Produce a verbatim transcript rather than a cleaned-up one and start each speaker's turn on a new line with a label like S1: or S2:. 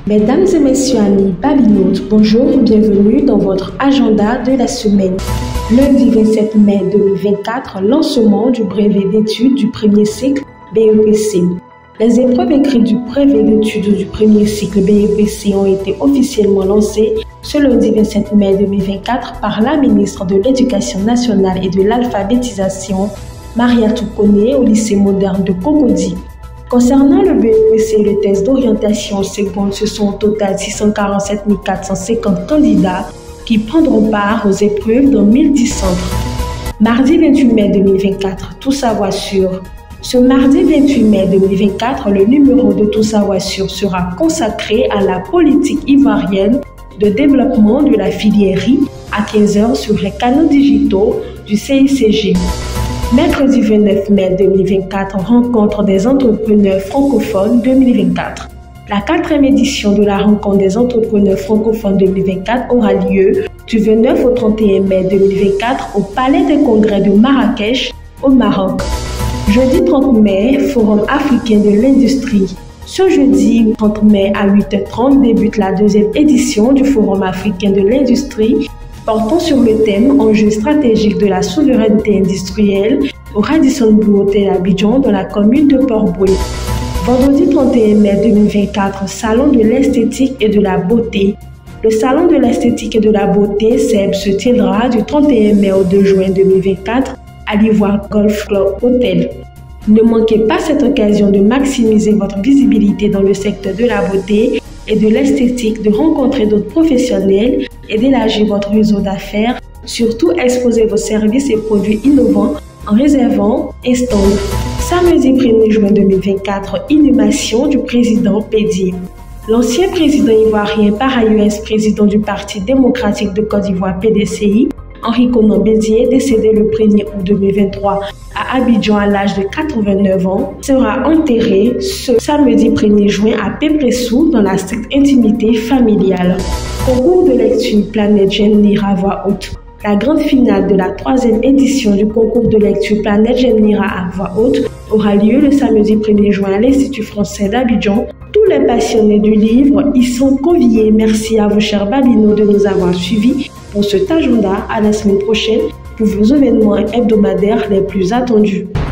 S1: Mesdames et messieurs amis babinautes, bonjour, bienvenue dans votre agenda de la semaine. Lundi vingt-sept mai deux mille vingt-quatre, lancement du brevet d'études du premier cycle B E P C. Les épreuves écrites du brevet d'études du premier cycle B E P C ont été officiellement lancées ce lundi vingt-sept mai deux mille vingt-quatre par la ministre de l'Éducation nationale et de l'alphabétisation, Mariatou Koné, au lycée moderne de Cocody. Concernant le B E P C et le test d'orientation seconde, ce sont au total six cent quarante-sept mille quatre cent cinquante candidats qui prendront part aux épreuves dans mille dix centres. Mardi vingt-huit mai deux mille vingt-quatre, Tout savoir sur. Ce mardi vingt-huit mai deux mille vingt-quatre, le numéro de Tout savoir sur sera consacré à la politique ivoirienne de développement de la filière riz à quinze heures sur les canaux digitaux du C I C G. Mercredi vingt-neuf mai deux mille vingt-quatre, rencontre des entrepreneurs francophones deux mille vingt-quatre. La quatrième édition de la rencontre des entrepreneurs francophones deux mille vingt-quatre aura lieu du vingt-neuf au trente et un mai deux mille vingt-quatre au Palais des Congrès de Marrakech, au Maroc. Jeudi trente mai, Forum africain de l'industrie. Ce jeudi trente mai à huit heures trente débute la deuxième édition du Forum africain de l'industrie portant sur le thème enjeux stratégiques de la souveraineté industrielle au Radisson Blu Hotel Abidjan dans la commune de Port-Bouët. Vendredi trente et un mai deux mille vingt-quatre, Salon de l'esthétique et de la beauté. Le Salon de l'esthétique et de la beauté S E B se tiendra du trente et un mai au deux juin deux mille vingt-quatre à l'Ivoire Golf Club Hotel. Ne manquez pas cette occasion de maximiser votre visibilité dans le secteur de la beauté et de l'esthétique, de rencontrer d'autres professionnels et d'élargir votre réseau d'affaires. Surtout, exposez vos services et produits innovants en réservant un stand. Samedi premier juin deux mille vingt-quatre, inhumation du président Bédié. L'ancien président ivoirien, par ailleurs ex-président du Parti démocratique de Côte d'Ivoire P D C I, Henri Konan Bédié, décédé le premier août deux mille vingt-trois à Abidjan à l'âge de quatre-vingt-neuf ans, sera enterré ce samedi premier juin à Pépressou dans la stricte intimité familiale. Concours de lecture Planète Jeune Lire à voix haute. La grande finale de la troisième édition du concours de lecture Planète Jeune Lire à voix haute aura lieu le samedi premier juin à l'Institut français d'Abidjan. Tous les passionnés du livre y sont conviés. Merci à vous, chers babinots, de nous avoir suivis pour cet agenda. À la semaine prochaine pour vos événements hebdomadaires les plus attendus.